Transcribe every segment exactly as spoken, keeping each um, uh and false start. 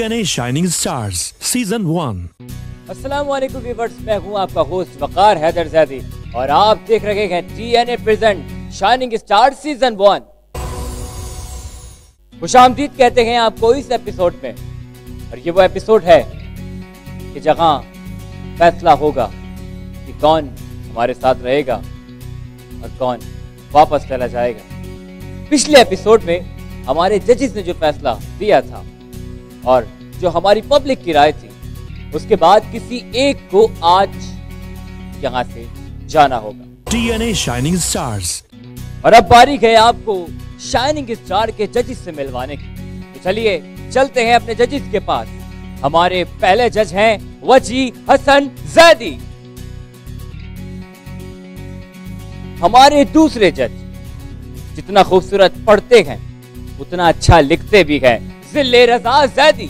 N A Shining Stars season one. अस्सलाम वालेकुम viewers, मैं हूं आपका होस्ट वकार हैदर ज़ैदी और आप देख रहे हैं T N A present shining stars season one. खुशामदीद कहते हैं आपको इस एपिसोड में, और ये वो एपिसोड है कि जहां फैसला होगा कि कौन हमारे साथ रहेगा और कौन वापस चला जाएगा। पिछले एपिसोड में हमारे जजेस ने जो फैसला दिया था और जो हमारी पब्लिक की राय थी, उसके बाद किसी एक को आज यहां से जाना होगा। T N A Shining Stars। और अब बारी है आपको शाइनिंग स्टार के जजेस से मिलवाने की, तो चलिए चलते हैं अपने जजेस के पास। हमारे पहले जज हैं वजी हसन ज़ैदी। हमारे दूसरे जज जितना खूबसूरत पढ़ते हैं उतना अच्छा लिखते भी हैं, जिले रजा ज़ैदी।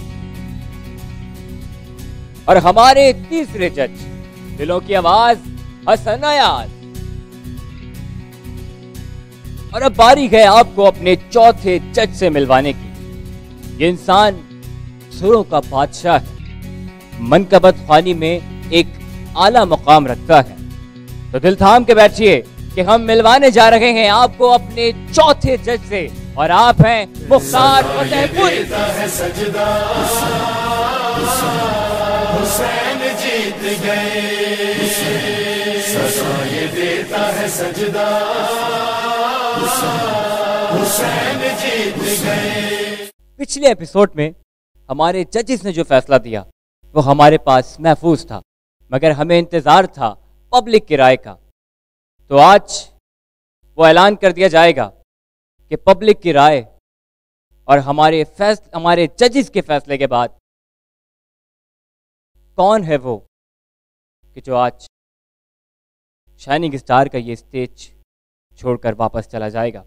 और हमारे तीसरे जज दिलों की आवाज हसन अयाज। और अब बारी है आपको अपने चौथे जज से मिलवाने की। ये इंसान सुरों का बादशाह है, मनकबत खानी में एक आला मुकाम रखता है। तो दिल थाम के बैठिए कि हम मिलवाने जा रहे हैं आपको अपने चौथे जज से, और आप हैं मुख्तार फतेहपुरी। हुसैन जीत गए, सजा ये देता है सजदा, हुसैन जीत गए। पिछले एपिसोड में हमारे जजेस ने जो फैसला दिया वो हमारे पास महफूज था, मगर हमें इंतजार था पब्लिक की राय का। तो आज वो ऐलान कर दिया जाएगा कि पब्लिक की राय और हमारे फैसले हमारे जजेस के फैसले के बाद कौन है वो कि जो आज शाइनिंग स्टार का ये स्टेज छोड़कर वापस चला जाएगा।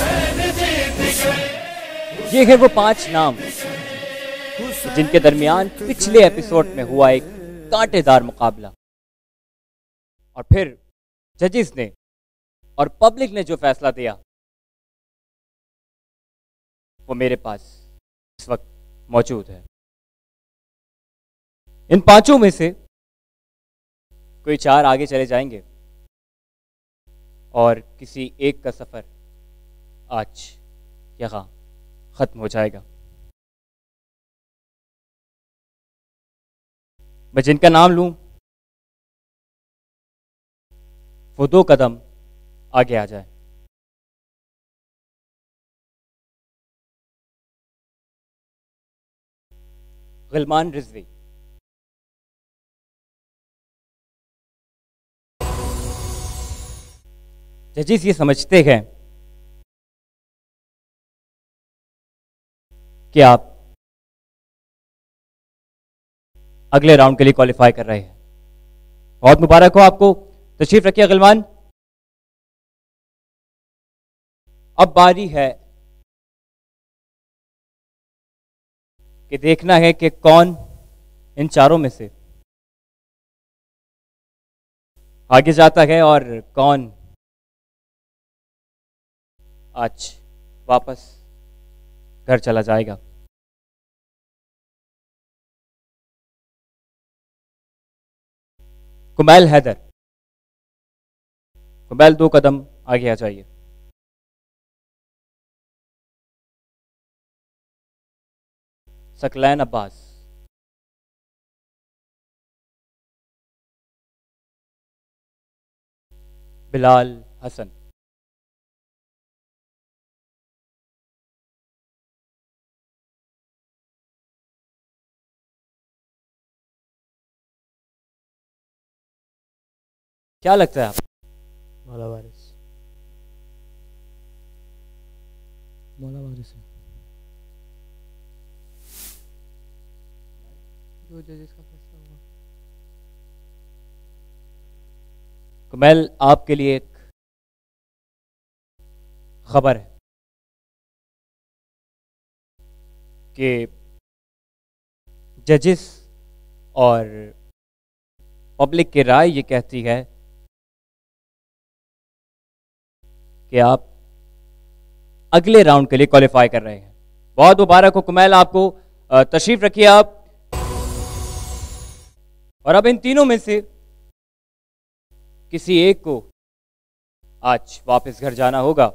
ये है वो पांच नाम जिनके दरमियान पिछले एपिसोड में हुआ एक कांटेदार मुकाबला, और फिर जजेस ने और पब्लिक ने जो फैसला दिया वो मेरे पास इस वक्त मौजूद है। इन पांचों में से कोई चार आगे चले जाएंगे और किसी एक का सफर आज यहां खत्म हो जाएगा। मैं जिनका नाम लूं वो दो कदम आगे आ जाए। गिलमान रिजवी, जजेस ये समझते हैं कि आप अगले राउंड के लिए क्वालिफाई कर रहे हैं। बहुत मुबारक हो आपको, तशरीफ रखिए गिलमान। अब बारी है कि देखना है कि कौन इन चारों में से आगे जाता है और कौन आज वापस घर चला जाएगा। कुमैल हैदर, कुमैल दो कदम आगे आ जाइए। सकलैन अब्बास, बिलाल हसन, क्या लगता है आप? मौला वारिस, मौला वारिस है जो जजेस का फैसला होगा। कुमैल, आपके लिए एक खबर है कि जजेस और पब्लिक की राय ये कहती है कि आप अगले राउंड के लिए क्वालिफाई कर रहे हैं। बहुत मुबारक हो कुमैल आपको, तशरीफ रखिए आप। और अब इन तीनों में से किसी एक को आज वापस घर जाना होगा।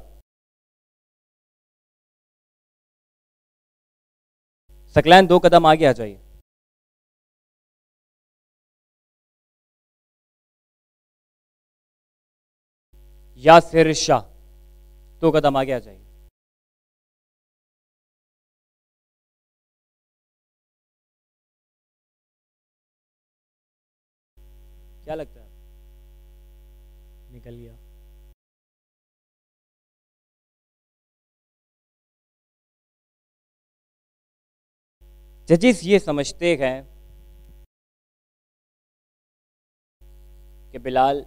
सकलैन दो कदम आगे आ जाइए। यासिर शाह दो कदम आगे आ जाइए। क्या लगता है निकल गया। जजिस ये समझते हैं कि बिलाल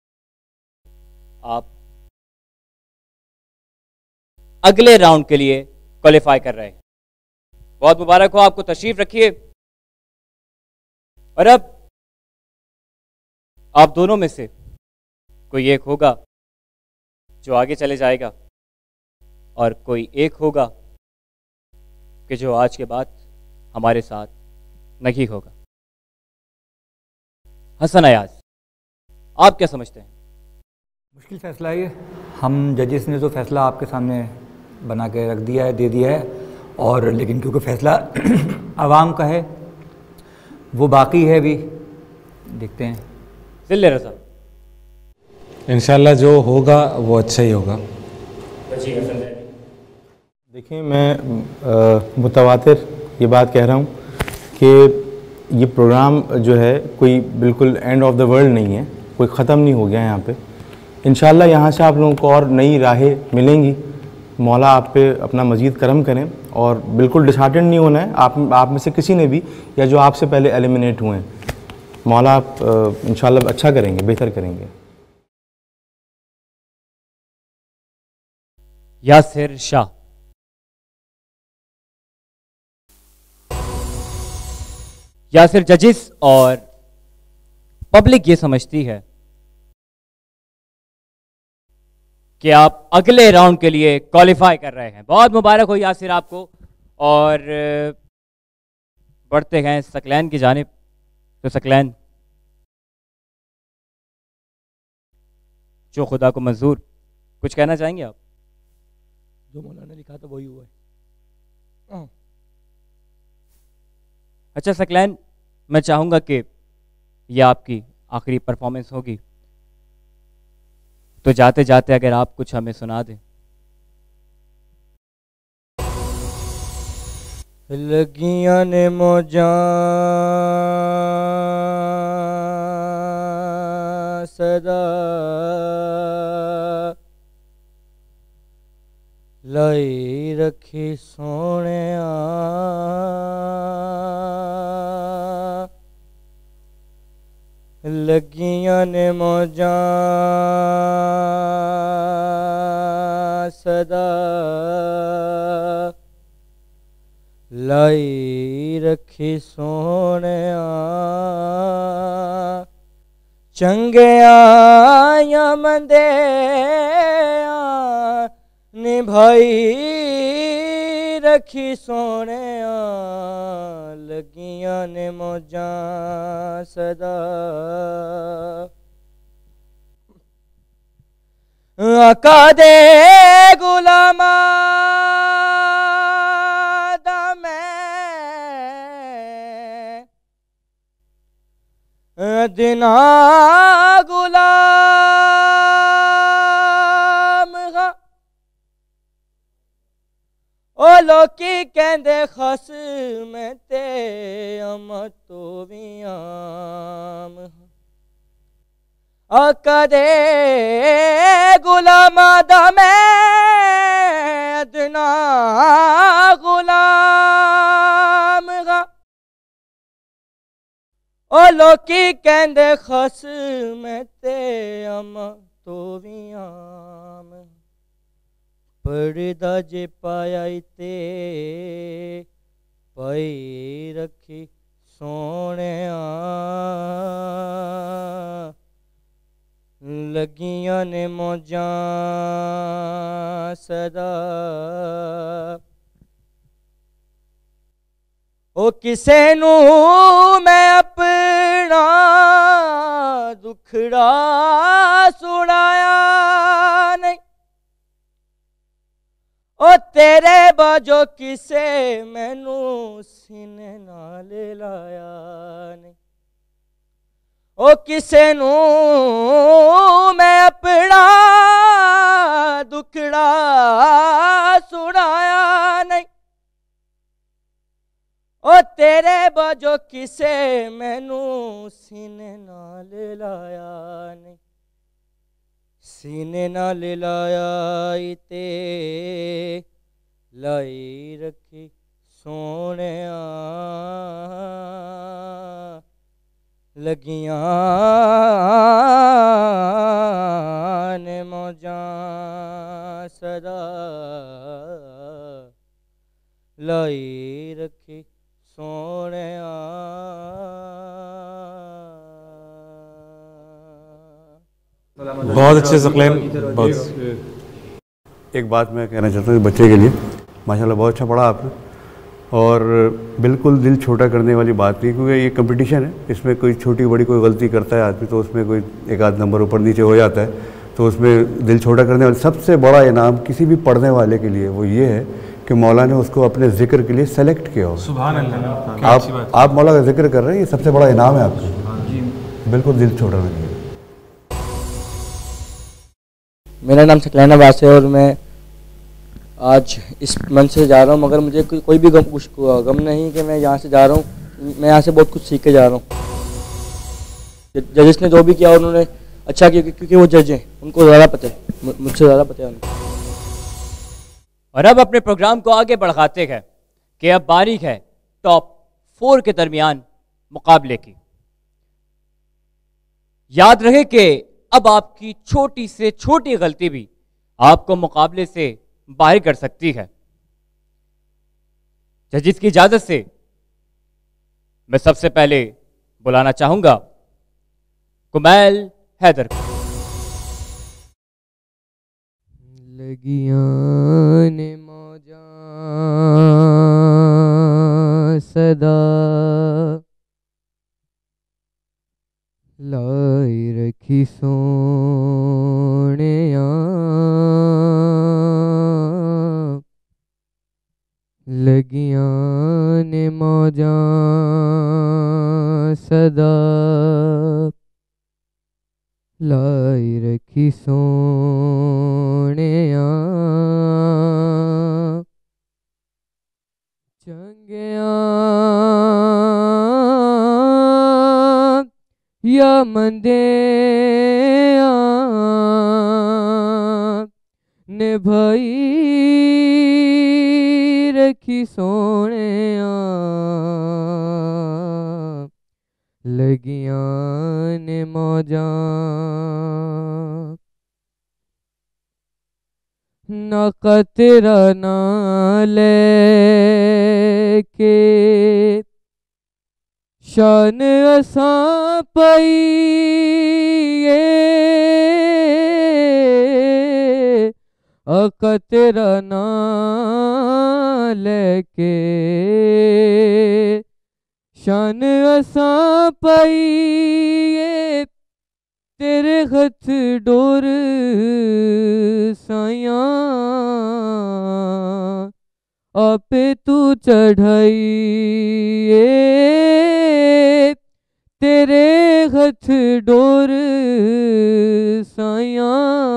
आप अगले राउंड के लिए क्वालिफाई कर रहे हैं। बहुत मुबारक हो आपको, तशरीफ रखिए। और अब आप दोनों में से कोई एक होगा जो आगे चले जाएगा और कोई एक होगा कि जो आज के बाद हमारे साथ नहीं होगा। हसन अयाज, आप क्या समझते हैं? मुश्किल फ़ैसला है। हम जजेस ने तो फ़ैसला आपके सामने बना के रख दिया है, दे दिया है, और लेकिन क्योंकि फ़ैसला आवाम का है वो बाकी है, भी देखते हैं। जिल्ले रज़ा, इंशाल्लाह जो होगा वो अच्छा ही होगा। देखिए, मैं मुतवातिर ये बात कह रहा हूँ कि ये प्रोग्राम जो है कोई बिल्कुल एंड ऑफ द वर्ल्ड नहीं है, कोई ख़त्म नहीं हो गया यहाँ पे। इंशाल्लाह यहाँ से आप लोगों को और नई राहें मिलेंगी। मौला आप पे अपना मज़ीद करम करें और बिल्कुल डिसहार्टेंड नहीं होना है आप आप में से किसी ने भी, या जो आपसे पहले एलिमिनेट हुए हैं। मौला आप इंशाल्लाह अच्छा करेंगे, बेहतर करेंगे। यासिर शाह, यासिर, जजिस और पब्लिक ये समझती है कि आप अगले राउंड के लिए क्वालिफाई कर रहे हैं। बहुत मुबारक हो यासिर आपको। और बढ़ते हैं सकलैन की जानिब। तो सकलैन, जो खुदा को मंजूर, कुछ कहना चाहेंगे आप? जो मौलाना ने लिखा था वही हुआ है। अच्छा सकलैन, मैं चाहूंगा कि यह आपकी आखिरी परफॉर्मेंस होगी, तो जाते जाते अगर आप कुछ हमें सुना दें। लगियां ने मौजां सदा लाई रखी सोहणिया, लगियां ने मौजां सदा लाई रखी सोहणिया, चंगिया या मंदिया निभाई रखी सोहणिया, लगियां ने मौजां सदा। आका दे गुलामा दा मैं दिना गुलाम हा, ओ लोकी कहंदे खस मैं ते अमा तो भी आम हा। आका दे गुलामा दा मैं अदना गुलाम हा, ओ लोकी कहंदे खस मैं ते अमा तो भी आम। पर्दा जे पाया ते पाई रखी सोहणिया, लगियां ने मौजां सदा ओ किसे नू मैं अपना दुखड़ा सुनाया नहीं, ओ तेरे बाजो किसे मैनू सीने नाल लाया नहीं, ओ किसे नू मैं अपना दुखड़ा सुनाया नहीं, ओ तेरे बाजो किसे मैनू सीने नाल लाया नहीं, सीने नाल लाया ते लाई रखी सोहणिया, लगियां ने मौजां सदा लाई रखी सोहणिया। बहुत अच्छे से क्लेम। बहुत एक बात मैं कहना चाहता हूँ बच्चे के लिए, माशाल्लाह बहुत अच्छा पढ़ा आपने, और बिल्कुल दिल छोटा करने वाली बात नहीं, क्योंकि ये कंपटीशन है, इसमें कोई छोटी बड़ी कोई गलती करता है आदमी तो उसमें कोई एक आध नंबर ऊपर नीचे हो जाता है, तो उसमें दिल छोटा करने वाले सबसे बड़ा इनाम किसी भी पढ़ने वाले के लिए वो ये है कि मौला ने उसको अपने जिक्र के लिए सेलेक्ट किया हो। सुभान अल्लाह। आप आप मौला का जिक्र कर रहे हैं, ये सबसे बड़ा इनाम है आपका, बिल्कुल दिल छोटा नहीं है। मेरा नाम सकलैना वास है और मैं आज इस मंच से जा रहा हूँ, मगर मुझे कोई, कोई भी गम कुछ गम नहीं कि मैं यहाँ से जा रहा हूँ, मैं यहाँ से बहुत कुछ सीख के जा रहा हूँ। जजेस ने जो भी किया उन्होंने अच्छा किया, क्योंकि वो जज हैं, उनको ज़्यादा पता है, मुझसे ज़्यादा पता है उनको। और अब अपने प्रोग्राम को आगे बढ़ाते हैं कि अब बारीक है टॉप फोर के दरमियान मुकाबले की। याद रहे कि अब आपकी छोटी से छोटी गलती भी आपको मुकाबले से बाहर कर सकती है। जजिस की इजाजत से मैं सबसे पहले बुलाना चाहूंगा कुमैल हैदर को। लगियां ने मौजां सदा लाई रखी सोहणिया, लगियां ने मौजां सदा लाई रखी सोहणिया, चंगिया या मंदिया निभाई रखी सोहणिया, लगियां ने मौजां ना कतरा ना लेके शान असां पाइए, अकतरा ना लेके शान असां पाइए, तेरे हथ डोर साइयां आपे तू चढ़ाइए, तेरे हथ डोर साइयां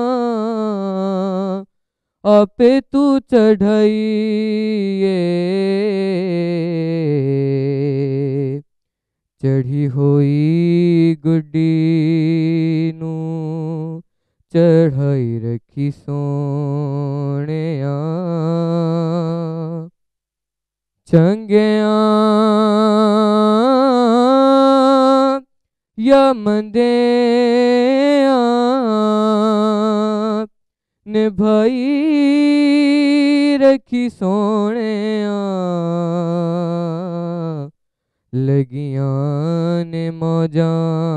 आपे तू चढ़ाइए, चढ़ी होई गुड्डी नू चढ़ाई रखी सोहणिया, चंगिया या मंदिया निभाई रखी सोहणिया, लगियां ने मौजां।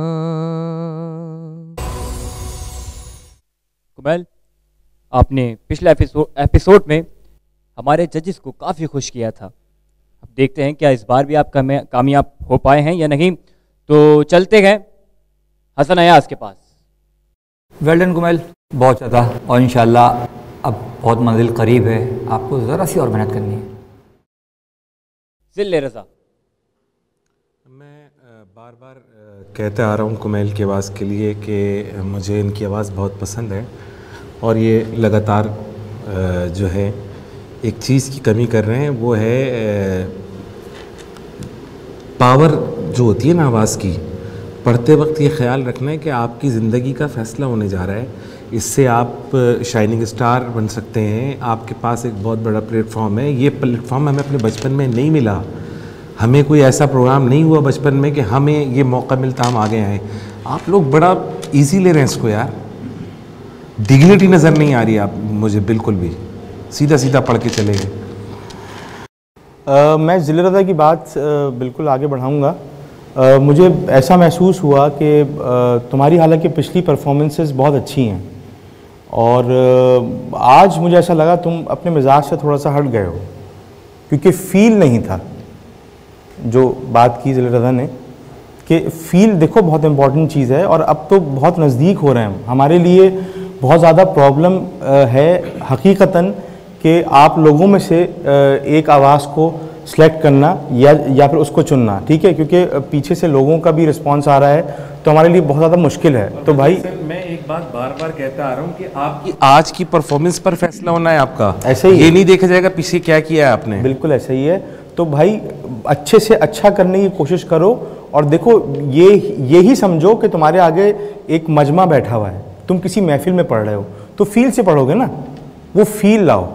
कुमैल, आपने पिछले एपिसोड एपिसोड में हमारे जजेस को काफ़ी खुश किया था, अब देखते हैं क्या इस बार भी आप कामया- कामयाब हो पाए हैं या नहीं। तो चलते हैं हसन अयाज के पास। वेल डन कुमैल, बहुत ज़्यादा, और इंशाल्लाह अब बहुत मंजिल करीब है, आपको ज़रा सी और मेहनत करनी है। जिले रजा, मैं बार बार कहते आ रहा हूँ कुमैल की आवाज़ के लिए कि मुझे इनकी आवाज़ बहुत पसंद है, और ये लगातार अ, जो है एक चीज़ की कमी कर रहे हैं, वो है अ, पावर जो होती है ना आवाज़ की। पढ़ते वक्त ये ख्याल रखना है कि आपकी ज़िंदगी का फ़ैसला होने जा रहा है, इससे आप शाइनिंग स्टार बन सकते हैं। आपके पास एक बहुत बड़ा प्लेटफॉर्म है, ये प्लेटफॉर्म हमें अपने बचपन में नहीं मिला। हमें कोई ऐसा प्रोग्राम नहीं हुआ बचपन में कि हमें ये मौका मिलता हम आगे आए। आप लोग बड़ा इजी ले रहे हैं इसको यार, डिग्निटी नज़र नहीं आ रही आप मुझे बिल्कुल भी, सीधा सीधा पढ़ के चले गए। Uh, मैं ज़िले रज़ा की बात uh, बिल्कुल आगे बढ़ाऊंगा। uh, मुझे ऐसा महसूस हुआ कि uh, तुम्हारी हालांकि पिछली परफॉर्मेंसेस बहुत अच्छी हैं, और uh, आज मुझे ऐसा लगा तुम अपने मिजाज से थोड़ा सा हट गए हो, क्योंकि फ़ील नहीं था। जो बात की ज़िले रज़ा ने कि फ़ील देखो बहुत इम्पॉर्टेंट चीज़ है, और अब तो बहुत नज़दीक हो रहे हैं हम। हमारे लिए बहुत ज़्यादा प्रॉब्लम uh, है हकीकतन कि आप लोगों में से एक आवाज़ को सिलेक्ट करना या या फिर उसको चुनना, ठीक है, क्योंकि पीछे से लोगों का भी रिस्पांस आ रहा है, तो हमारे लिए बहुत ज़्यादा मुश्किल है। तो भाई सर, मैं एक बात बार बार कहता आ रहा हूँ कि आपकी आज की परफॉर्मेंस पर फैसला होना है आपका, ऐसे ही ये नहीं देखा जाएगा पीछे क्या किया है आपने। बिल्कुल ऐसा ही है। तो भाई अच्छे से अच्छा करने की कोशिश करो, और देखो ये यही समझो कि तुम्हारे आगे एक मजमा बैठा हुआ है, तुम किसी महफिल में पढ़ रहे हो, तो फील से पढ़ोगे ना, वो फील लाओ।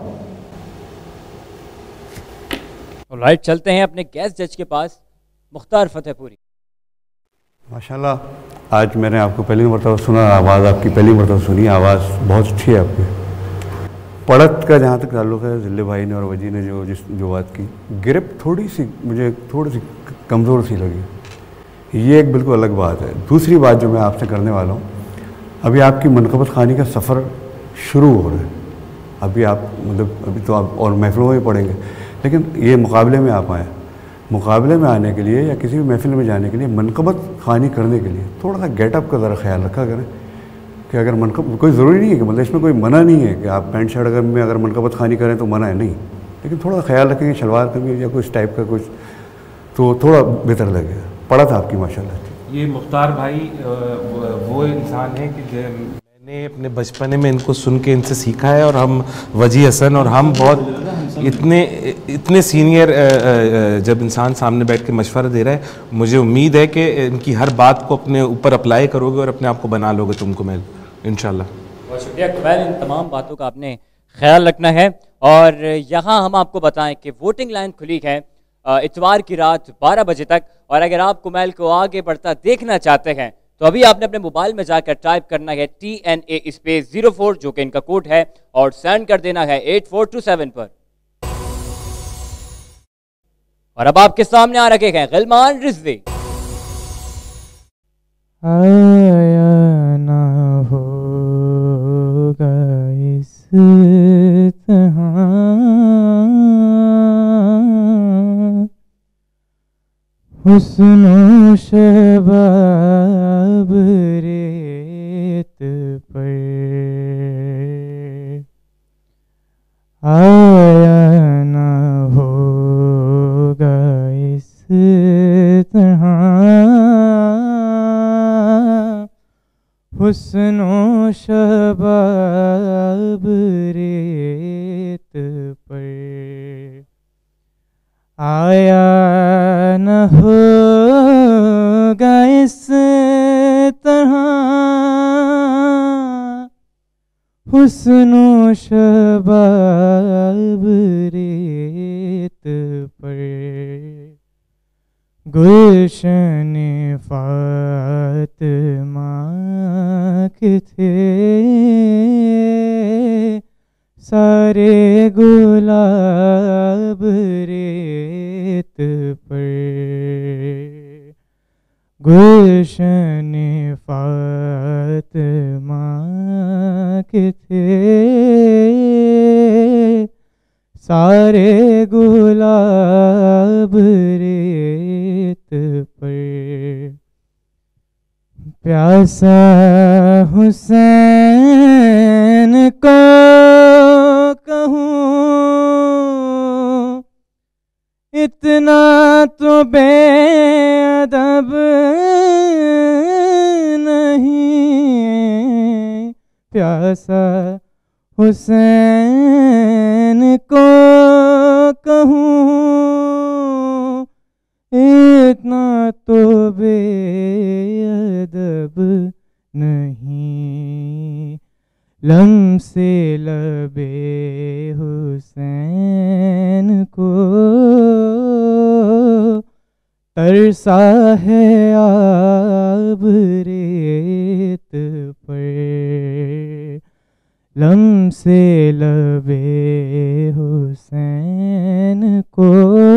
राइट, चलते हैं अपने गेस्ट जज के पास, मुख्तार फतेहपुरी। माशाल्लाह आज मैंने आपको पहली मरतबा सुना, आवाज़ आपकी पहली मरतबा सुनी, आवाज़ बहुत अच्छी है आपकी। पढ़त का जहाँ तक ताल्लुक़ है, जिले भाई ने और वजी ने जो जिस जो बात की, गिरप थोड़ी सी मुझे थोड़ी सी कमज़ोर सी लगी, ये एक बिल्कुल अलग बात है। दूसरी बात जो मैं आपसे करने वाला हूँ, अभी आपकी मनक़बत ख़ानी का सफ़र शुरू हो रहा है। अभी आप मतलब अभी तो आप और महफिलों में पढ़ेंगे, लेकिन ये मुकाबले में आप आए, मुकाबले में आने के लिए या किसी भी महफिल में जाने के लिए, मनक़बत ख़ानी करने के लिए थोड़ा सा गेटअप का ज़रा ख्याल रखा करें कि अगर मनक़ब कोई ज़रूरी नहीं है कि मतलब इसमें कोई मना नहीं है कि आप पैंट शर्ट अगर में अगर मनक़बत ख़ानी करें तो मना है, नहीं, लेकिन थोड़ा ख्याल रखेंगे शलवार कमीज या कुछ टाइप का कुछ, तो थोड़ा बेहतर लगेगा। पढ़ा था आपकी माशाल्लाह। ये मुख्तार भाई वो इंसान है कि मैंने अपने बचपने में इनको सुन के इनसे सीखा है, और हम वजी हसन और हम बहुत इतने इतने सीनियर जब इंसान सामने बैठ के मशवरा दे रहा है, मुझे उम्मीद है कि इनकी हर बात को अपने ऊपर अप्लाई करोगे और अपने आप को बना लोगे तुम कुमैल, इंशाल्लाह। बहुत शुक्रिया कुमैल, इन तमाम बातों का आपने ख्याल रखना है। और यहाँ हम आपको बताएं कि वोटिंग लाइन खुली है इतवार की रात बारह बजे तक, और अगर आप कुमैल को आगे बढ़ता देखना चाहते हैं तो अभी आपने अपने मोबाइल में जाकर टाइप करना है T N A space zero four, जो कि इनका कोड है, और सेंड कर देना है एट फोर टू सेवन पर। और अब आपके सामने आ रखे हैं गिलमान रिजवी। आया ना होगा इस तरह हुस्नो शबाब रेत पर, आया ना होगा इस तरह हुस्नो शबाब रेत पर, आया न होगा इस तरह हुस्नो शबाब रेत पर, गुलशन फातिमा के थे सारे गुलाब रेत पर, गुलशन फातिमा के थे सारे गुलाब प्यासा हुसैन को कहूँ इतना तो बेअदब नहीं, प्यासा हुसैन को कहूँ इतना तो बेअदब नहीं, लम्से लबे हुसैन को तरसा है आब रेत पर, लम्से लबे हुसैन को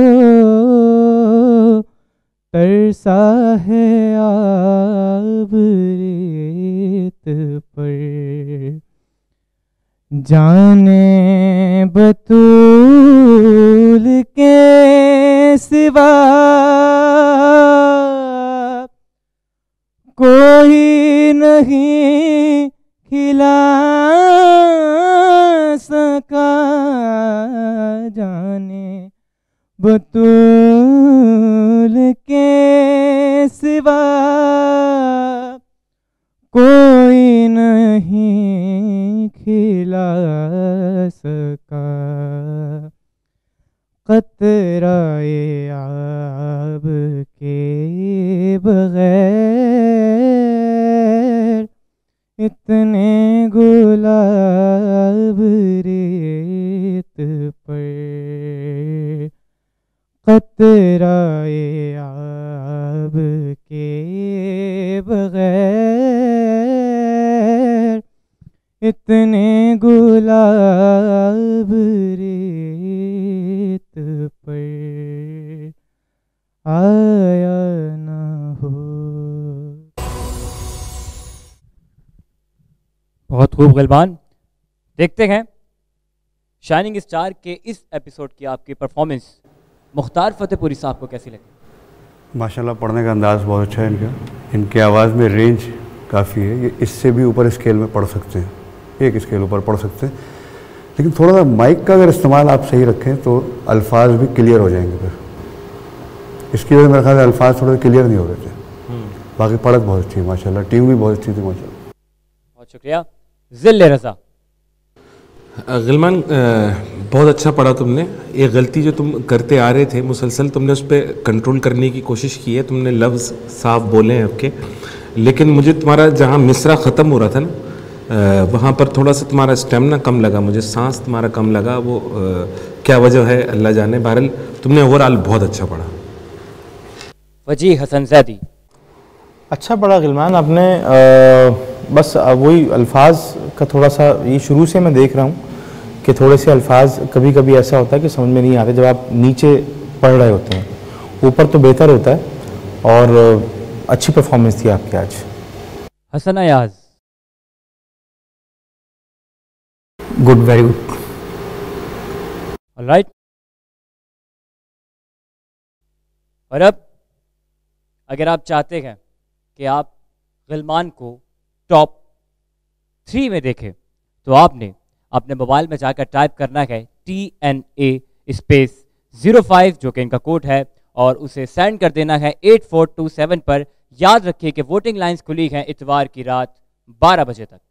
तरसा है आब रेत पर। जाने बतूल के सिवा कोई नहीं खिला सका, जाने बतूल के सिवा कोई नहीं खिला सका, कतराए आब के बगैर इतने गुलाब रेत पर, कतराए आब के बगैर इतने गुलाब रेत पर आया ना हो। बहुत खूब गलबान। देखते हैं शाइनिंग स्टार के इस एपिसोड की आपकी परफॉर्मेंस मुख्तार फतेहपुरी साहब को कैसी लगी? माशाल्लाह पढ़ने का अंदाज़ बहुत अच्छा है इनका, इनकी आवाज़ में रेंज काफ़ी है, ये इससे भी ऊपर स्केल में पढ़ सकते हैं, एक स्केल ऊपर पढ़ सकते हैं, लेकिन थोड़ा सा माइक का अगर इस्तेमाल आप सही रखें तो अल्फाज भी क्लियर हो जाएंगे। फिर इसकी वजह से मेरे ख्याल से अल्फाज थोड़े क्लियर नहीं हो रहे थे। बाकी पढ़त बहुत अच्छी है माशाल्लाह, टीम भी बहुत अच्छी थी माशाल्लाह। बहुत शुक्रिया। जिल्ले रज़ा। गिलमान बहुत अच्छा पढ़ा तुमने। ये गलती जो तुम करते आ रहे थे मुसलसल, तुमने उस पर कंट्रोल करने की कोशिश की है, तुमने लफ्ज़ साफ बोले हैं आपके, लेकिन मुझे तुम्हारा जहाँ मिसरा ख़त्म हो रहा था ना वहाँ पर थोड़ा सा तुम्हारा स्टेमिना कम लगा, मुझे सांस तुम्हारा कम लगा। वो आ, क्या वजह है अल्लाह जाने। बहरहाल तुमने ओवरऑल बहुत अच्छा पढ़ा। वजी हसन ज़ैदी। अच्छा पढ़ा गिलमान आपने। आ, बस वही अल्फाज का थोड़ा सा ये शुरू से मैं देख रहा हूँ कि थोड़े से अल्फाज कभी कभी ऐसा होता है कि समझ में नहीं आते जब आप नीचे पढ़ रहे होते हैं, ऊपर तो बेहतर होता है। और अच्छी परफॉर्मेंस थी आपकी आज। Hasan Ayaz. Good, very good. Alright. और अब अगर आप चाहते हैं कि आप गिलमान को टॉप थ्री में देखें तो आपने अपने मोबाइल में जाकर टाइप करना है T N A space zero five जो कि इनका कोड है, और उसे सेंड कर देना है एट फोर टू सेवन पर। याद रखिए कि वोटिंग लाइंस खुली हैं इतवार की रात बारह बजे तक।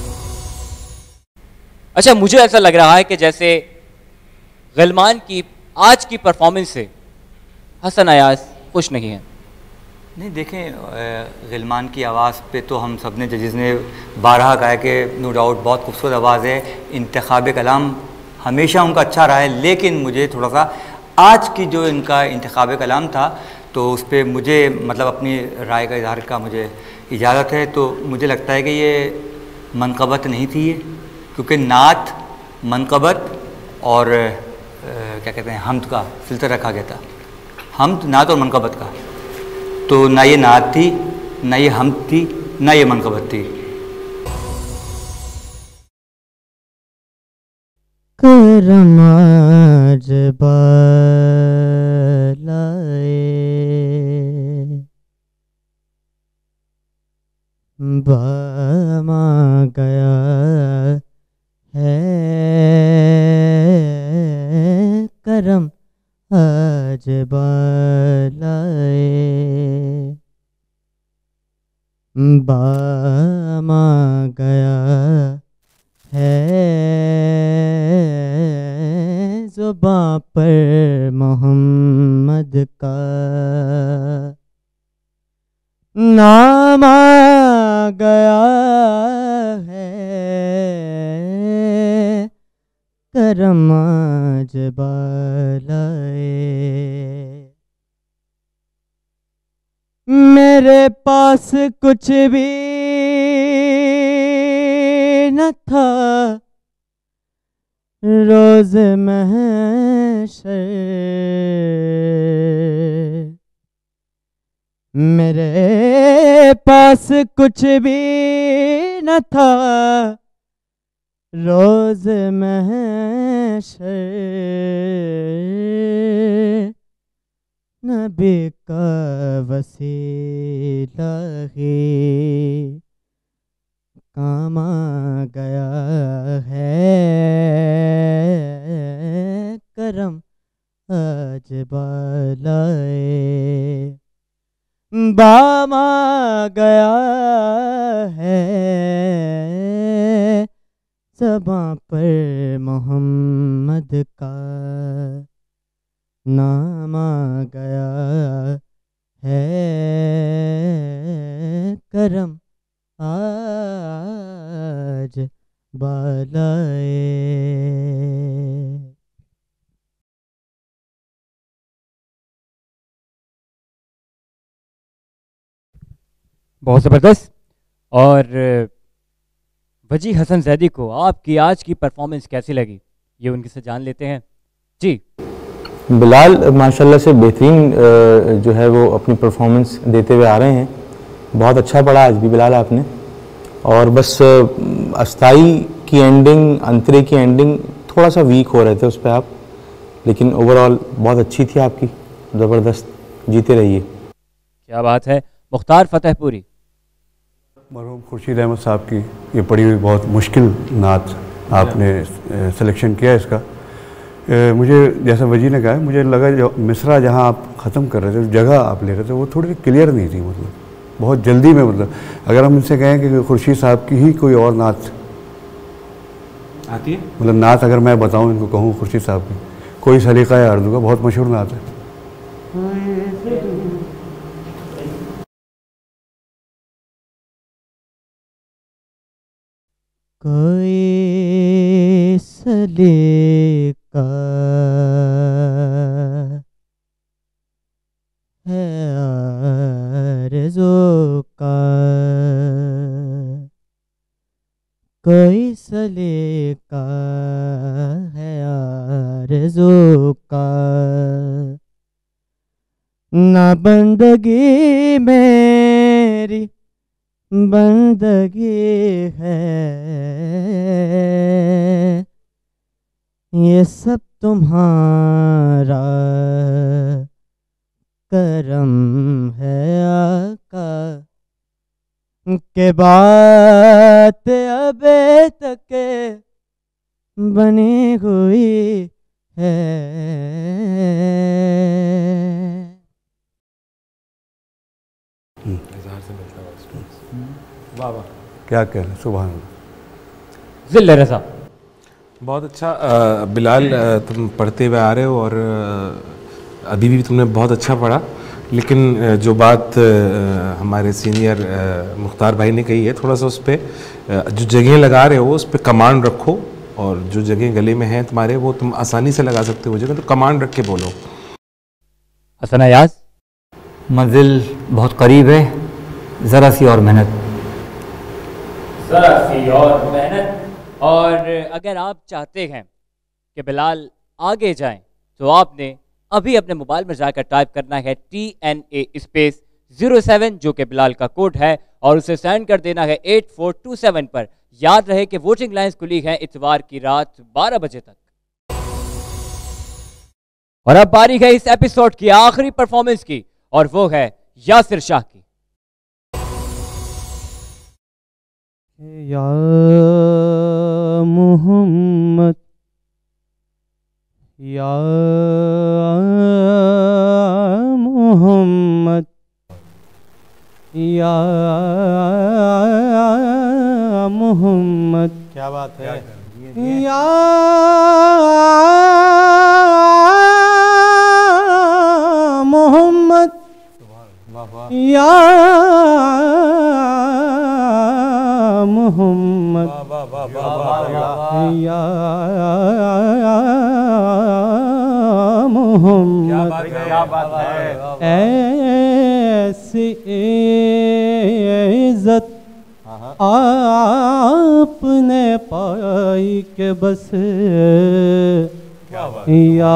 अच्छा, मुझे ऐसा लग रहा है कि जैसे गिलमान की आज की परफॉर्मेंस से हसन अयाज खुश नहीं है। नहीं, देखें गिलमान की आवाज़ पे तो हम सब ने जजेस ने बारहा कहा कि नो डाउट बहुत खूबसूरत आवाज़ है, इंतखाब कलाम हमेशा उनका अच्छा रहा है, लेकिन मुझे थोड़ा सा आज की जो इनका इंतखाब कलाम था तो उस पर मुझे मतलब अपनी राय का इजहार का मुझे इजाज़त है। तो मुझे लगता है कि ये मनक़बत नहीं थी ये, क्योंकि नात, मनक़बत और आ, क्या कहते हैं हम्द का सिलसिला रखा गया था। हम्द, नात और मनक़बत का, तो ना ये नात थी, ना ये हम्द थी, ना ये मनक़बत थी। करम आज बालाए बामा गया है करम आज बालाए, बामा गया है ज़ुबां पर मोहम्मद का नाम आ गया है करम आज बालाए। मेरे पास कुछ भी न था रोज महशर, मेरे पास कुछ भी न था रोज महशर, नबी का वसीला ही काम आ गया है करम आज बालाए, बामा गया है ज़बां पर मोहम्मद का नाम आ गया है करम आज बालाए। बहुत ज़बरदस्त। और वजी हसन जैदी को आपकी आज की परफॉर्मेंस कैसी लगी, ये उनके से जान लेते हैं जी। बिलाल माशाल्लाह से बेहतरीन जो है वो अपनी परफॉर्मेंस देते हुए आ रहे हैं। बहुत अच्छा पढ़ा आज भी बिलाल आपने। और बस अस्थाई की एंडिंग, अंतरे की एंडिंग थोड़ा सा वीक हो रहे थे उस पर आप, लेकिन ओवरऑल बहुत अच्छी थी आपकी, ज़बरदस्त। जीते रहिए। क्या बात है। मुख्तार फतेहपुरी। मरहूम खुर्शीद अहमद साहब की ये पढ़ी हुई बहुत मुश्किल नात आपने सिलेक्शन किया इसका। ए, मुझे जैसा वजी ने कहा, मुझे लगा जो मिसरा जहाँ आप ख़त्म कर रहे थे, जगह आप ले रहे थे, वो थोड़ी क्लियर नहीं थी। मतलब बहुत जल्दी में, मतलब अगर हम इनसे कहें कि खुर्शीद साहब की ही कोई और नात आती है, मतलब नात अगर मैं बताऊँ इनको, कहूँ खुर्शीद साहब की कोई सलीका है अर्दू का, बहुत मशहूर नात है। कोई सलीका है आरज़ू का, कोई सलीका है आरज़ू का, ना बंदगी मेरी बंदगी है, ये सब तुम्हारा करम है आका, के बात अब तक बनी हुई है। वाह वाह, क्या कह रहे हैं, सुभान अल्लाह। जिल्ले रज़ा। बहुत अच्छा आ, बिलाल आ, तुम पढ़ते हुए आ रहे हो और आ, अभी भी तुमने बहुत अच्छा पढ़ा, लेकिन आ, जो बात आ, हमारे सीनियर आ, मुख्तार भाई ने कही है, थोड़ा सा उस पर जो जगह लगा रहे हो उस पर कमांड रखो, और जो जगह गले में है तुम्हारे वो तुम आसानी से लगा सकते हो जगह, तो कमांड रख के बोलो। हसन अयाज। मंजिल बहुत करीब है, ज़रा सी और मेहनत, ज़रा सी और मेहनत। और अगर आप चाहते हैं कि बिलाल आगे जाएं, तो आपने अभी अपने मोबाइल में जाकर टाइप करना है T N A space zero seven, जो कि बिलाल का कोड है, और उसे सेंड कर देना है एट फोर टू सेवन पर। याद रहे कि वोटिंग लाइन्स खुली हैं इतवार की रात बारह बजे तक। और अब बारी है इस एपिसोड की आखिरी परफॉर्मेंस की, और वो है यासिर शाह की। या मोहम्मद या मोहम्मद या मोहम्मद। क्या बात है। या मोहम्मद या मोहम्मद या मोहम्मद। क्या बात है। ऐसी इज्जत आपने पाई के बस या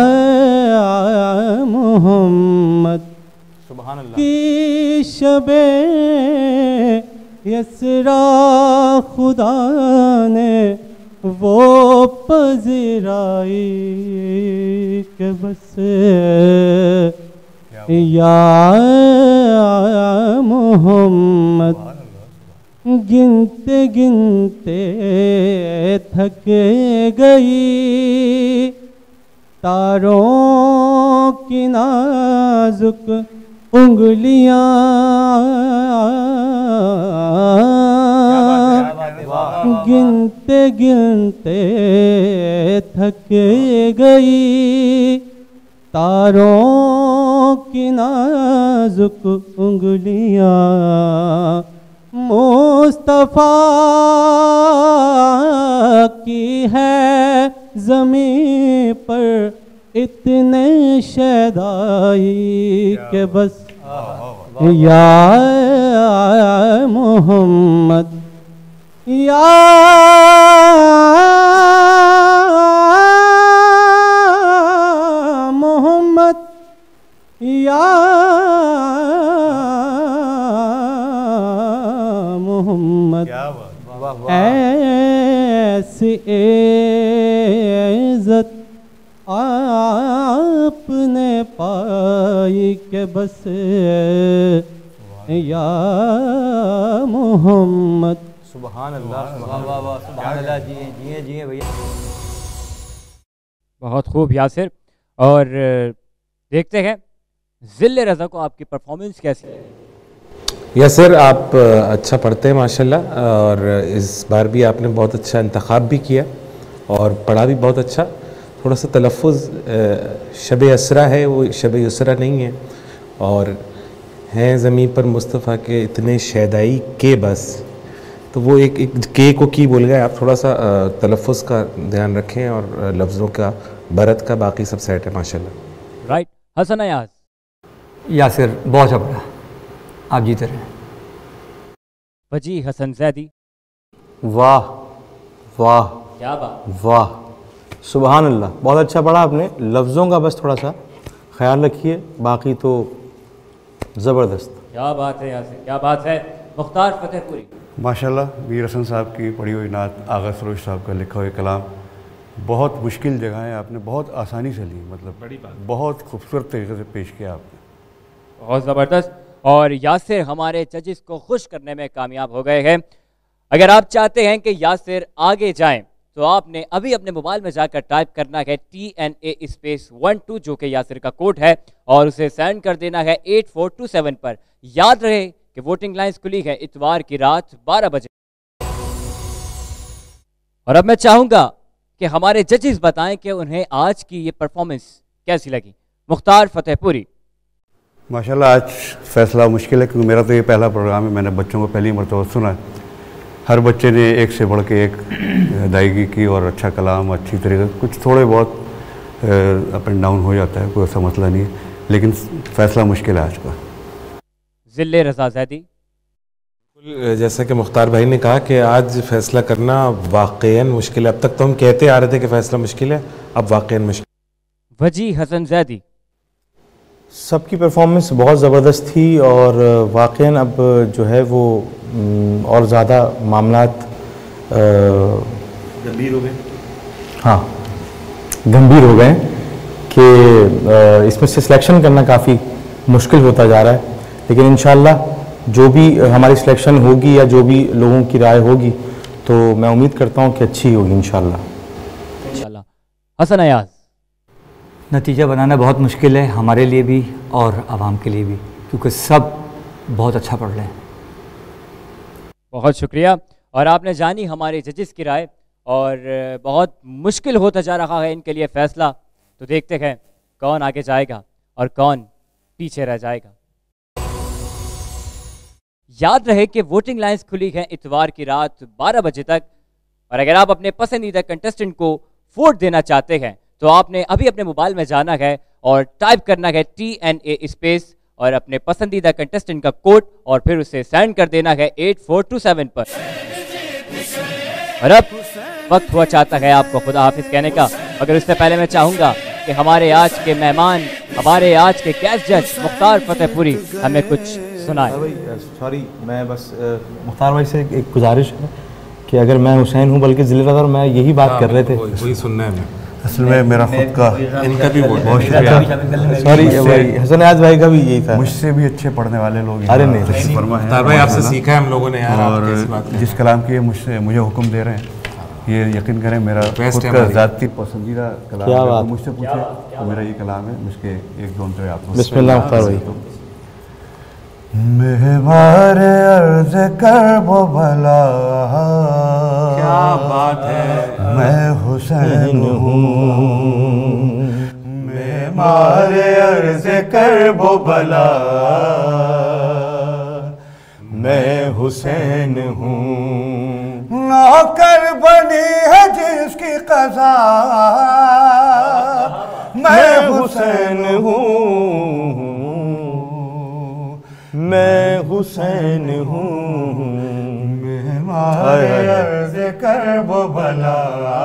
मोहम्मद सुभान अल्लाह। की शबे यसरा खुदा ने वो पज़िराई के बस या मोहम्मद। गिनते गिनते थक गई तारों की नाजुक उंगलियां गिनते गिनते थक गई तारों की नाजुक उंगलियां मुस्तफ़ा की है ज़मीं पर इतने शैदाई के बस या मोहम्मद या मोहम्मद या मोहम्मद। ऐसी इज्जत आपने पाई के बस या मोहम्मद। सुभान अल्लाह सुभान अल्लाह। जिए जिए जिए भैया। बहुत खूब यासिर। और देखते हैं ज़िल्ले रज़ा को आपकी परफॉर्मेंस कैसी है। यासिर आप अच्छा पढ़ते हैं माशाल्लाह, और इस बार भी आपने बहुत अच्छा इंतखाब भी किया और पढ़ा भी बहुत अच्छा। थोड़ा सा तलफ़ुज़ शब असरा है, वो शब यसरा नहीं है। और हैं ज़मीं पर मुस्तफ़ा के इतने शैदाई के बस, तो वो एक एक के को की बोल गए आप। थोड़ा सा तलफ़ुज़ का ध्यान रखें और लफ्ज़ों का बरत का, बाकी सब सेट है माशाल्लाह। राइट। हसन अयाज। यासिर बहुत अच्छा, आप जीते रहे। वजी हसन ज़ैदी। वाह वाह क्या बात। वाह सुभान अल्लाह। बहुत अच्छा पढ़ा आपने। लफ्ज़ों का बस थोड़ा सा ख्याल रखिए, बाकी तो ज़बरदस्त। क्या बात है यासिर, क्या बात है। मुख्तार फतेहपुरी। माशाल्लाह मीर हसन साहब की पढ़ी हुई नात, आगा सरोज साहब का लिखा हुआ कलाम, बहुत मुश्किल जगहें आपने बहुत आसानी से ली, मतलब बड़ी बात, बहुत खूबसूरत तरीके से पेश किया आपने, बहुत ज़बरदस्त। और यासिर हमारे जजेस को खुश करने में कामयाब हो गए हैं। अगर आप चाहते हैं कि यासिर आगे जाएं तो आपने अभी अपने मोबाइल में जाकर टाइप करना है T N A space one two, जो कि यासिर का कोड है, और उसे सेंड कर देना है एट फोर टू सेवन पर। याद रहे कि वोटिंग लाइन्स खुली है इतवार की रात बारह बजे। और अब मैं चाहूंगा कि हमारे जजेस बताएं कि उन्हें आज की ये परफॉर्मेंस कैसी लगी। मुख्तार फतेहपुरी। माशाल्लाह आज फैसला मुश्किल है, क्योंकि मेरा तो ये पहला प्रोग्राम है, मैंने बच्चों को पहली मरतबा सुना है। हर बच्चे ने एक से बढ़ के एक अदायगी की और अच्छा कलाम, अच्छी तरीके से, कुछ थोड़े बहुत अप एंड डाउन हो जाता है, कोई ऐसा मसला नहीं है, लेकिन फैसला मुश्किल है आज का। ज़िल्ले रज़ा ज़ैदी। जैसा कि मुख्तार भाई ने कहा कि आज फैसला करना वाक़ईन मुश्किल है। अब तक तो हम कहते आ रहे थे कि फैसला मुश्किल है, अब वाक़ईन मुश्किल। वजी हसन ज़ैदी। सबकी परफॉर्मेंस बहुत ज़बरदस्त थी और वाक़ईन अब जो है वो और ज़्यादा मामलात गंभीर हो गए। हाँ गंभीर हो गए कि इसमें से सिलेक्शन करना काफ़ी मुश्किल होता जा रहा है, लेकिन इंशाअल्लाह जो भी हमारी सिलेक्शन होगी या जो भी लोगों की राय होगी तो मैं उम्मीद करता हूँ कि अच्छी होगी इंशाल्लाह। इंशाल्लाह। हसन अयाज, नतीजा बनाना बहुत मुश्किल है हमारे लिए भी और आवाम के लिए भी, क्योंकि सब बहुत अच्छा पढ़ रहे हैं। बहुत शुक्रिया। और आपने जानी हमारे जजेस की राय, और बहुत मुश्किल होता जा रहा है इनके लिए फैसला। तो देखते हैं कौन आगे जाएगा और कौन पीछे रह जाएगा। याद रहे कि वोटिंग लाइन्स खुली हैं इतवार की रात बारह बजे तक, और अगर आप अपने पसंदीदा कंटेस्टेंट को वोट देना चाहते हैं तो आपने अभी अपने मोबाइल में जाना है और टाइप करना है टी एन ए स्पेस और अपने पसंदीदा कंटेस्टेंट का कोड, और फिर उसे सेंड कर देना है एट फोर टू सेवन पर। और अब वक्त हुआ चाहता है आपको खुदा हाफिज कहने का, मगर उससे पहले मैं चाहूँगा कि हमारे आज के मेहमान, हमारे आज के गेस्ट जज मुख्तार फतेहपुरी हमें कुछ सुनाए। सॉरी, मैं बस मुख्तार भाई से एक गुजारिश है कि अगर मैं हुसैन हूँ बल्कि जिलेदार, मैं यही बात कर रहे थे, वही सुनना है मैं। असल में मेरा खुद का इनका भी बहुत बहुत शुक्रिया। सॉरी भाई, हसन अयाज भाई का भी यही था। मुझसे भी अच्छे पढ़ने वाले लोग। अरे नहीं, मुख्तार भाई आपसे सीखा है हम लोगों ने यार। और जिस कलाम की मुझसे मुझे हुक्म दे रहे हैं, ये यकीन करें मेरा खुद का ज़ाती पसंदीदा कलाम है। तो मुझसे पूछे तो मेरा ये कलाम है, मुझके एक दो अंतर आपको। बिस्मिल्लाह मुख्तार भाई। मेहमान अर्ज़ कर वो भला, क्या बात है, मैं हुसैन हूँ। मेहमान अर्ज़ कर वो भला, मैं हुसैन हूँ। नौकर बनी है जिसकी क़ज़ा, मैं हुसैन हूँ। मैं हुसैन हूँ। मेहमान अर्ज़ कर वो भला,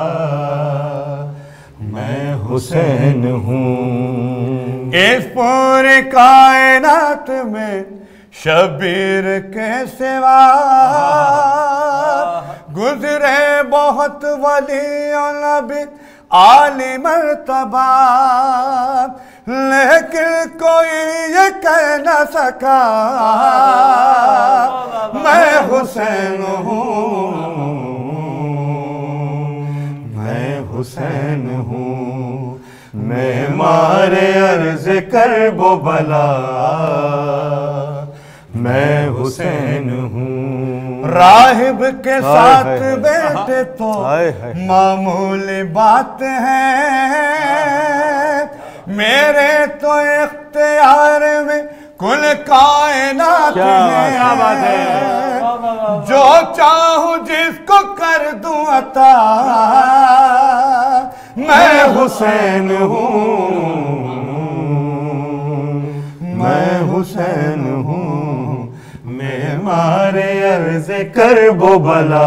मैं हुसैन हूँ। इस पूरे कायनात में शबीर के सिवा गुजरे बहुत वली और नबी आली मर्तबा, लेकिन कोई ये कह न सका मैं हुसैन हूँ। मैं हुसैन हूँ। मैं मारे अर्ज़ कर वो भला, मैं हुसैन हूँ। राहिब के साथ बैठे तो मामूली बात है, मेरे तो इख्तियार में कुल कायनात है। क्या बात है। जो चाहूं जिसको कर दूं अता, मैं हुसैन हूँ। मैं हुसैन हूँ। मैं मारे अर्ज़ कर वो भला,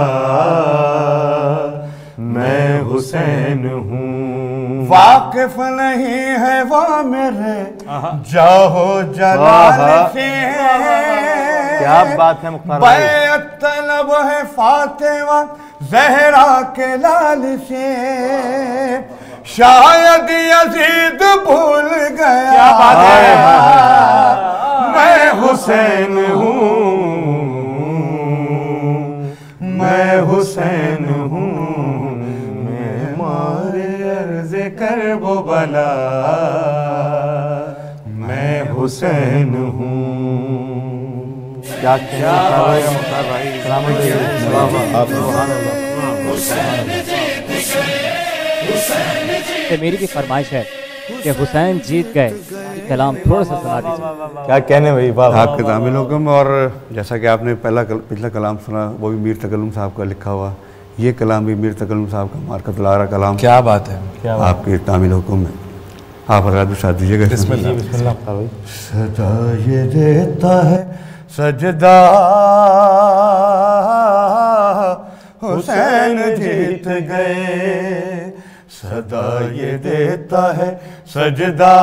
मैं हुसैन हूँ। वाकिफ नहीं है वो मेरे जाहो जलाल से, क्या बात है मुख्तार भाई। बैअत तलब है फातिमा ज़हरा के लाल से, शायद यजीद भूल गया। क्या बात है। मैं हुसैन हूँ। मैं हुसैन हूँ। मैं मारे अर्ज़ कर वो भला, मैं हुसैन हूँ। क्या क्या मुख्तार भाई। मेरी भी फरमाइश है कि हुसैन जीत गए, कलाम थोड़ा सा सुना दीजिए। क्या कहने भाई। वाह आपके दामिल हुक्म। और जैसा कि आपने पहला कल, पिछला कलाम सुना, वो भी मीर तकल्लुम साहब का लिखा हुआ, ये कलाम भी मीर तकल्लुम साहब का मार्कत लारा कलाम। क्या बात है। क्या आपके दामिल हुक्म में आप हज़रात भी साथ दीजिएगा। बिस्मिल्लाह भाई। सदा ये देता है सजदा, हुसैन जीत गए। सदा ये देता है सजदा,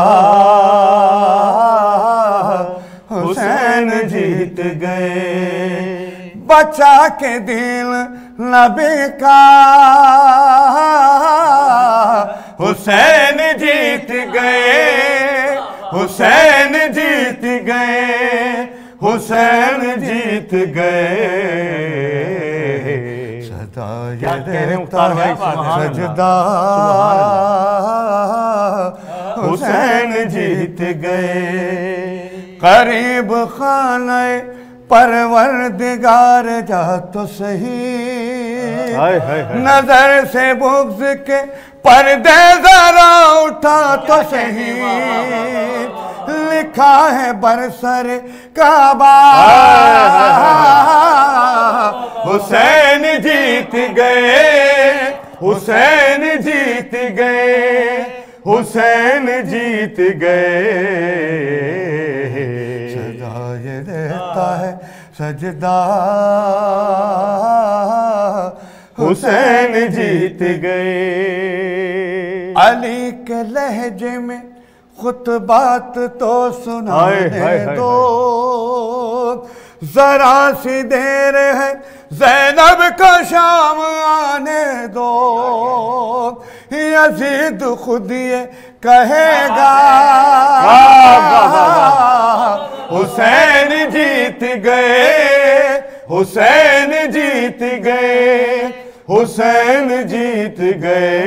हुसैन जीत गए। बचा के दिल नबी का, हुसैन जीत गए। हुसैन जीत गए। हुसैन जीत गए। सदा ये देता है सजदा, हुसैन जीत गए। करीब खाने परवरदिगार जा तो सही, नजर से बुग़्ज़ के पर्दे जरा उठा तो सही। लिखा है बरसर काबा, हुसैन जीत गए, हुसैन जीत गए, हुसैन जीत गए। सदा ये देता है सजदा, हुसैन जीत गए। अली के लहजे में खुतबात तो सुनाने दो, जरा सी देर है ज़ैनब का शाम आने दो। यजीद खुद ये कहेगा, हुसैन जीत गए, हुसैन जीत गए, हुसैन जीत गए।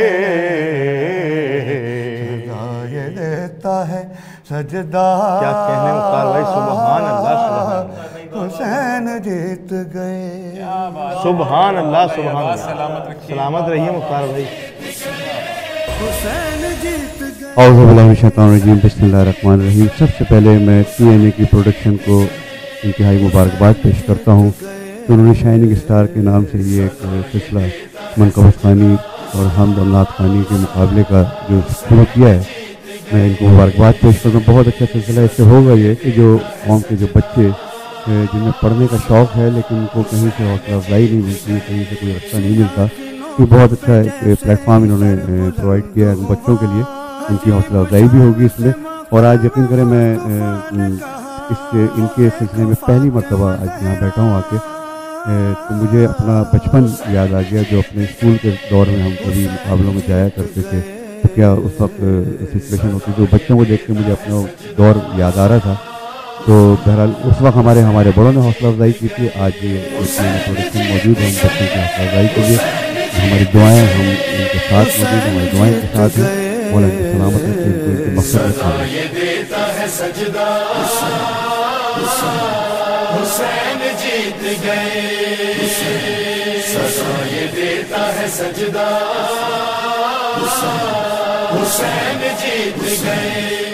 ये देता है सजदा, क्या कहने मुख्तार भाई, सुभान अल्लाह, सुभान हुसैन जीत गए। सुभान अल्लाह, सुभान अल्लाह। सलामत रहिए मुख्तार भाई। औज़ु बिल्लाहि मिनश शैतानिर रजीम, बिस्मिल्लाहिर रहमानिर रहीम। सबसे पहले मैं टी एन ए की प्रोडक्शन को इंतहाई मुबारकबाद पेश करता हूँ कि उन्होंने शाइनिंग स्टार के नाम से ये एक सिलसिला मनकबत खानी और हमद और नात खानी के मुकाबले का जो शुरू किया है, मैं इनको मुबारकबाद पेश करता हूँ। बहुत अच्छा सिलसिला। इससे होगा ये कि जो कौम के जो बच्चे जिन्हें पढ़ने का शौक़ है लेकिन उनको कहीं से हौसला अफजाई नहीं मिलती, कहीं से कोई रास्ता नहीं मिलता, तो बहुत अच्छा एक प्लेटफॉर्म इन्होंने प्रोवाइड किया है बच्चों के लिए। इनकी हौसला अफजाई भी होगी इसमें। और आज यकीन करें मैं इस इनके सिलसिले में पहली मरतबा आज यहाँ बैठा हूँ आके, तो मुझे अपना बचपन याद आ गया, जो अपने स्कूल के दौर में हम कभी मुकाबलों में जाया करते थे। तो क्या उस वक्त सिचुएशन होती, जो बच्चों को देख के मुझे अपना दौर याद आ रहा था। तो बहरहाल उस वक्त हमारे हमारे बड़ों ने हौसला अफजाई की थी। आज ये प्रोडक्शन मौजूद है उन बच्चों की हौसला अफजाई के लिए। हमारी दुआएं हम इनके साथ मौजूद हैं, हमारी दुआएं के साथ हैं। मौला इनको सलामत रखे, इनको इनके मकसद में कामयाब। ये देता है सजदा, हुसैन जीत गए। सदा ये देता है सजदा, हुसैन जीत गए।